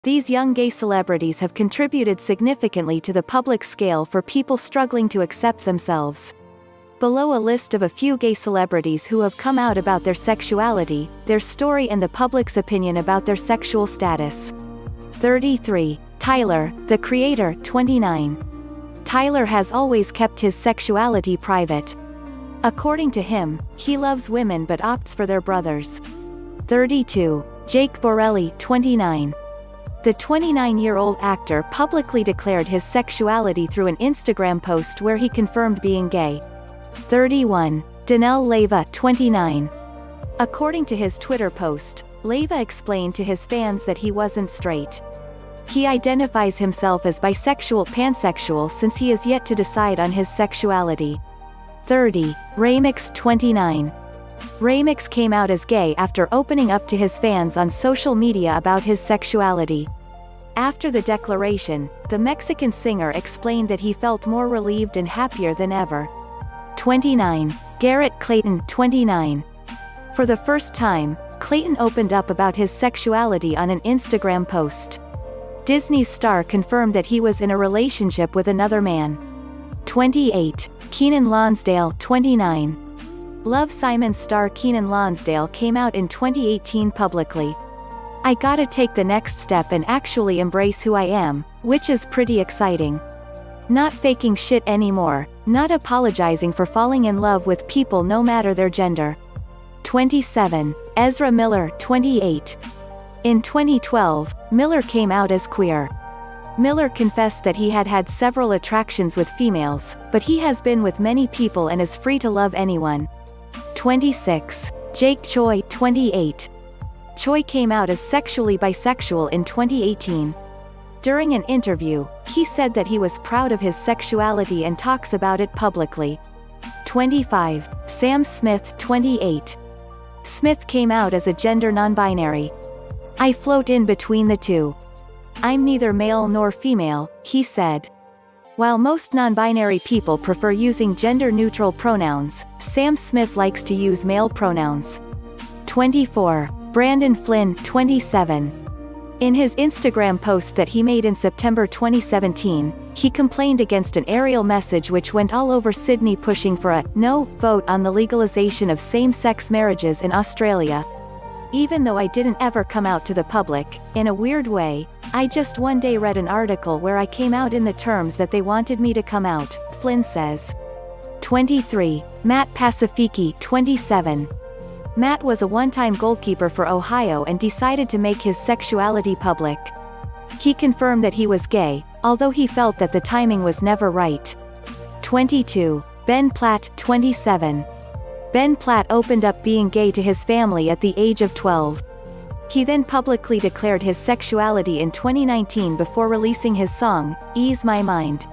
These young gay celebrities have contributed significantly to the public scale for people struggling to accept themselves. Below a list of a few gay celebrities who have come out about their sexuality, their story and the public's opinion about their sexual status. 33. Tyler, the Creator, 29. Tyler has always kept his sexuality private. According to him, he loves women but opts for their brothers. 32. Jake Borelli, 29. The 29-year-old actor publicly declared his sexuality through an Instagram post where he confirmed being gay. 31. Danelle Leyva, 29. According to his Twitter post, Leyva explained to his fans that he wasn't straight. He identifies himself as bisexual pansexual since he is yet to decide on his sexuality. 30. Remix, 29. Remix came out as gay after opening up to his fans on social media about his sexuality. After the declaration, the Mexican singer explained that he felt more relieved and happier than ever. 29. Garrett Clayton, 29. For the first time, Clayton opened up about his sexuality on an Instagram post. Disney's star confirmed that he was in a relationship with another man. 28. Kenan Lonsdale, 29. Love Simon star Kenan Lonsdale came out in 2018 publicly. "I gotta take the next step and actually embrace who I am, which is pretty exciting. Not faking shit anymore, not apologizing for falling in love with people no matter their gender." 27. Ezra Miller, 28. In 2012, Miller came out as queer. Miller confessed that he had had several attractions with females, but he has been with many people and is free to love anyone. 26. Jake Choi, 28. Choi came out as sexually bisexual in 2018. During an interview, he said that he was proud of his sexuality and talks about it publicly. 25. Sam Smith, 28. Smith came out as a gender non-binary. "I float in between the two. I'm neither male nor female," he said. While most non-binary people prefer using gender-neutral pronouns, Sam Smith likes to use male pronouns. 24. Brandon Flynn, 27. In his Instagram post that he made in September 2017, he complained against an aerial message which went all over Sydney pushing for a "no" vote on the legalization of same-sex marriages in Australia. "Even though I didn't ever come out to the public, in a weird way, I just one day read an article where I came out in the terms that they wanted me to come out," Flynn says. 23. Matt Pacifici, 27. Matt was a one-time goalkeeper for Ohio and decided to make his sexuality public. He confirmed that he was gay, although he felt that the timing was never right. 22. Ben Platt, 27. Ben Platt opened up being gay to his family at the age of 12. He then publicly declared his sexuality in 2019 before releasing his song, "Ease My Mind."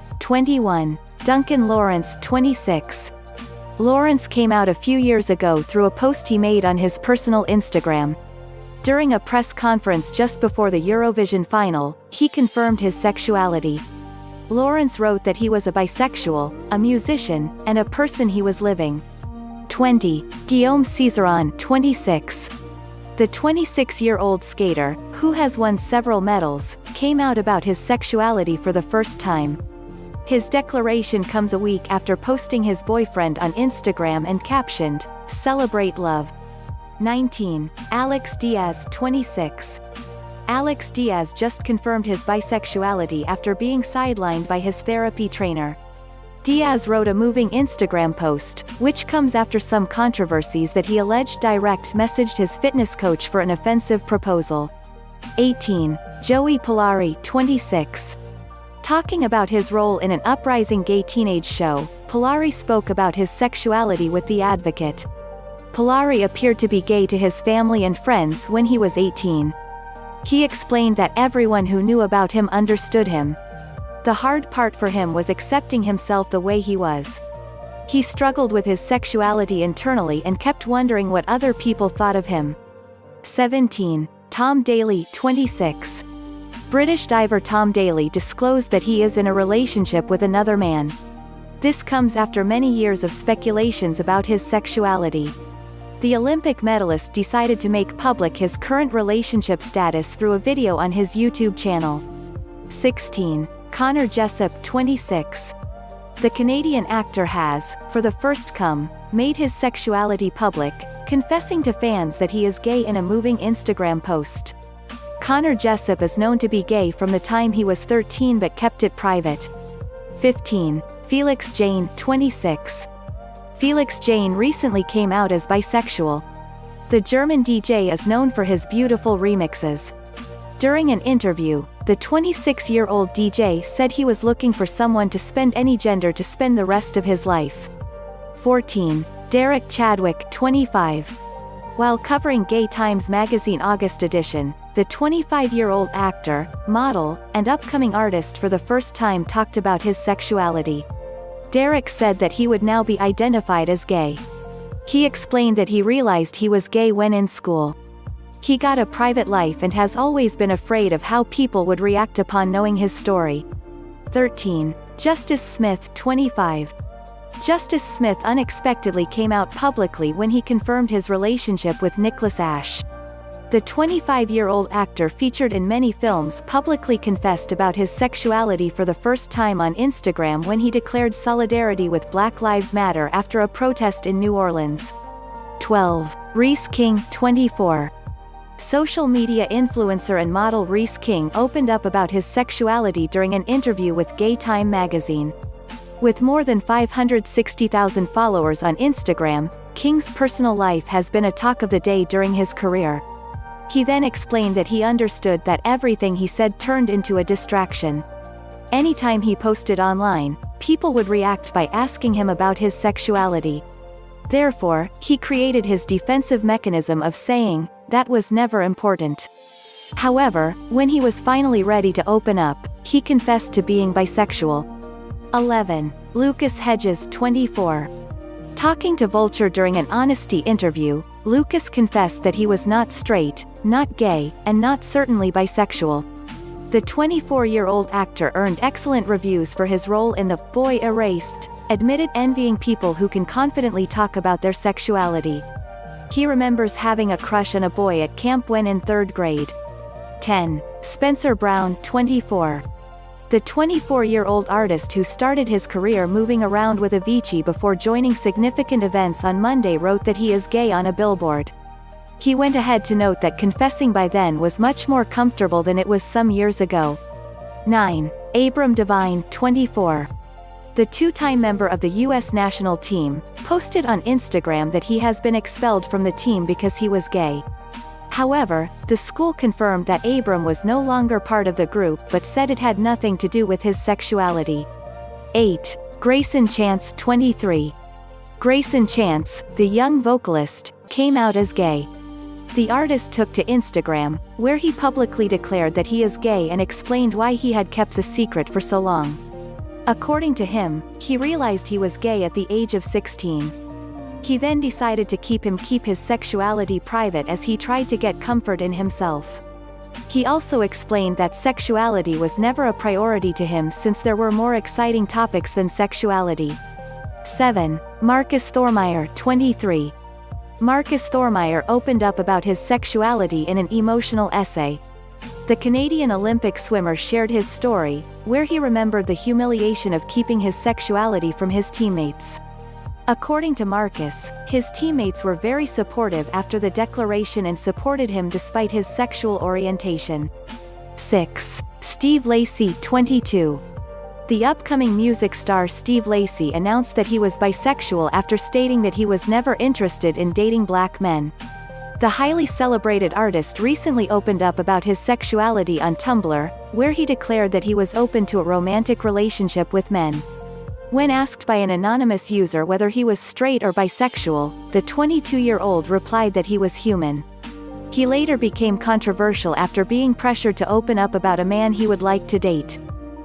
21. Duncan Lawrence, 26. Lawrence came out a few years ago through a post he made on his personal Instagram. During a press conference just before the Eurovision final, he confirmed his sexuality. Lawrence wrote that he was a bisexual, a musician, and a person he was living. 20. Guillaume Cizeron, 26. The 26-year-old skater, who has won several medals, came out about his sexuality for the first time. His declaration comes a week after posting his boyfriend on Instagram and captioned, "Celebrate love." 19. Alex Diaz, 26. Alex Diaz just confirmed his bisexuality after being sidelined by his therapy trainer. Diaz wrote a moving Instagram post, which comes after some controversies that he alleged direct messaged his fitness coach for an offensive proposal. 18. Joey Polari, 26. Talking about his role in an uprising gay teenage show, Polari spoke about his sexuality with The Advocate. Polari appeared to be gay to his family and friends when he was 18. He explained that everyone who knew about him understood him. The hard part for him was accepting himself the way he was. He struggled with his sexuality internally and kept wondering what other people thought of him. 17. Tom Daley, 26. British diver Tom Daley disclosed that he is in a relationship with another man. This comes after many years of speculations about his sexuality. The Olympic medalist decided to make public his current relationship status through a video on his YouTube channel. 16. Connor Jessup, 26. The Canadian actor has, for the first time, made his sexuality public, confessing to fans that he is gay in a moving Instagram post. Connor Jessup is known to be gay from the time he was 13 but kept it private. 15. Felix Jane, 26. Felix Jane recently came out as bisexual. The German DJ is known for his beautiful remixes. During an interview, the 26-year-old DJ said he was looking for someone to spend any gender to spend the rest of his life. 14. Derek Chadwick, 25. While covering Gay Times magazine August edition, the 25-year-old actor, model, and upcoming artist for the first time talked about his sexuality. Derek said that he would now be identified as gay. He explained that he realized he was gay when in school. He got a private life and has always been afraid of how people would react upon knowing his story. 13. Justice Smith, 25. Justice Smith unexpectedly came out publicly when he confirmed his relationship with Nicholas Ashe. The 25-year-old actor featured in many films publicly confessed about his sexuality for the first time on Instagram when he declared solidarity with Black Lives Matter after a protest in New Orleans. 12. Reese King, 24. Social media influencer and model Reese King opened up about his sexuality during an interview with Gay Time magazine. With more than 560,000 followers on Instagram, King's personal life has been a talk of the day during his career. He then explained that he understood that everything he said turned into a distraction. Anytime he posted online, people would react by asking him about his sexuality. Therefore, he created his defensive mechanism of saying, "That was never important." However, when he was finally ready to open up, he confessed to being bisexual. 11. Lucas Hedges, 24. Talking to Vulture during an honesty interview, Lucas confessed that he was not straight, not gay, and not certainly bisexual. The 24-year-old actor earned excellent reviews for his role in The Boy Erased, admitted envying people who can confidently talk about their sexuality. He remembers having a crush on a boy at camp when in 3rd grade. 10. Spencer Brown, 24. The 24-year-old artist who started his career moving around with Avicii before joining significant events on Monday wrote that he is gay on a billboard. He went ahead to note that confessing by then was much more comfortable than it was some years ago. 9. Abram Devine, 24. The two-time member of the U.S. national team, posted on Instagram that he has been expelled from the team because he was gay. However, the school confirmed that Abram was no longer part of the group but said it had nothing to do with his sexuality. 8. Grayson Chance, 23. Grayson Chance, the young vocalist, came out as gay. The artist took to Instagram, where he publicly declared that he is gay and explained why he had kept the secret for so long. According to him, he realized he was gay at the age of 16. He then decided to keep his sexuality private as he tried to get comfort in himself. He also explained that sexuality was never a priority to him since there were more exciting topics than sexuality. 7. Marcus Thormeyer, 23. Marcus Thormeyer opened up about his sexuality in an emotional essay. The Canadian Olympic swimmer shared his story, where he remembered the humiliation of keeping his sexuality from his teammates. According to Marcus, his teammates were very supportive after the declaration and supported him despite his sexual orientation. 6. Steve Lacy, 22. The upcoming music star Steve Lacy announced that he was bisexual after stating that he was never interested in dating black men. The highly celebrated artist recently opened up about his sexuality on Tumblr, where he declared that he was open to a romantic relationship with men. When asked by an anonymous user whether he was straight or bisexual, the 22-year-old replied that he was human. He later became controversial after being pressured to open up about a man he would like to date.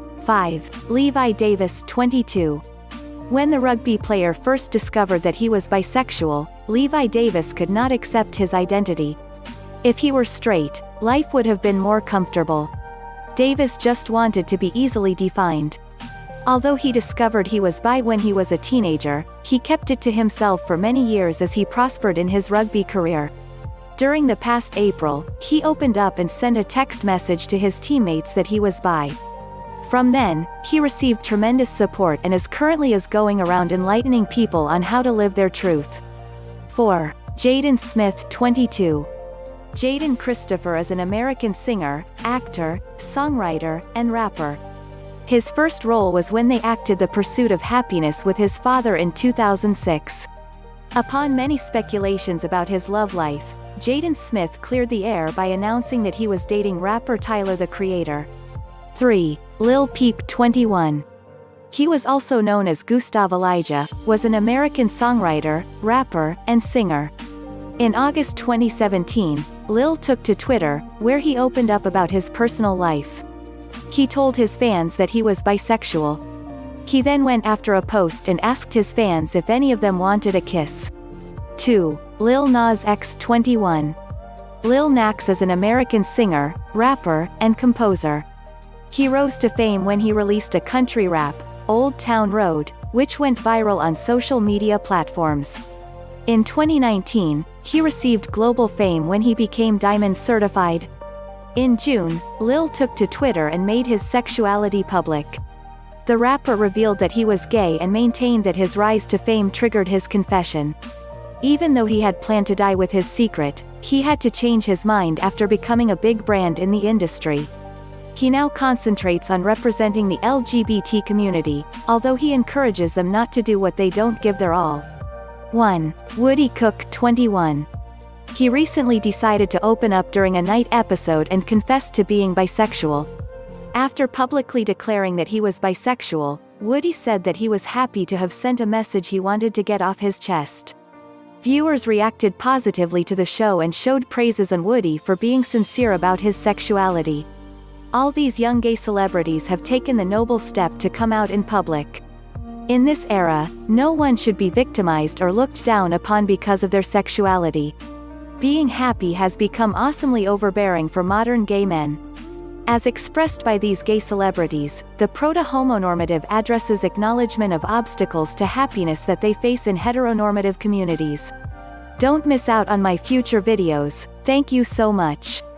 5. Levi Davis, 22. When the rugby player first discovered that he was bisexual, Levi Davis could not accept his identity. If he were straight, life would have been more comfortable. Davis just wanted to be easily defined. Although he discovered he was bi when he was a teenager, he kept it to himself for many years as he prospered in his rugby career. During the past April, he opened up and sent a text message to his teammates that he was bi. From then, he received tremendous support and is currently going around enlightening people on how to live their truth. 4. Jaden Smith, 22. Jaden Christopher is an American singer, actor, songwriter, and rapper. His first role was when they acted The Pursuit of Happiness with his father in 2006. Upon many speculations about his love life, Jaden Smith cleared the air by announcing that he was dating rapper Tyler the Creator. 3. Lil Peep, 21. He was also known as Gustav Elijah, was an American songwriter, rapper, and singer. In August 2017, Lil took to Twitter, where he opened up about his personal life. He told his fans that he was bisexual. He then went after a post and asked his fans if any of them wanted a kiss. 2. Lil Nas X, 21. Lil Nas is an American singer, rapper, and composer. He rose to fame when he released a country rap, Old Town Road, which went viral on social media platforms. In 2019, he received global fame when he became Diamond certified. In June, Lil took to Twitter and made his sexuality public. The rapper revealed that he was gay and maintained that his rise to fame triggered his confession. Even though he had planned to die with his secret, he had to change his mind after becoming a big brand in the industry. He now concentrates on representing the LGBT community, although he encourages them not to do what they don't give their all. 1. Woody Cook, 21. He recently decided to open up during a night episode and confessed to being bisexual. After publicly declaring that he was bisexual, Woody said that he was happy to have sent a message he wanted to get off his chest. Viewers reacted positively to the show and showed praises on Woody for being sincere about his sexuality. All these young gay celebrities have taken the noble step to come out in public. In this era, no one should be victimized or looked down upon because of their sexuality. Being happy has become awesomely overbearing for modern gay men. As expressed by these gay celebrities, the proto homonormative addresses acknowledgement of obstacles to happiness that they face in heteronormative communities. Don't miss out on my future videos. Thank you so much.